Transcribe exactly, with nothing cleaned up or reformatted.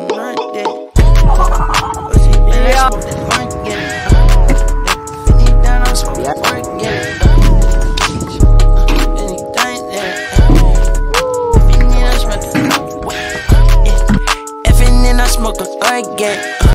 like that. O G B, I smoke that work, get it. Anything down, I smoke that work, get it. Anything that. If you need, I smoke that. If you need, I smoke a work, get it.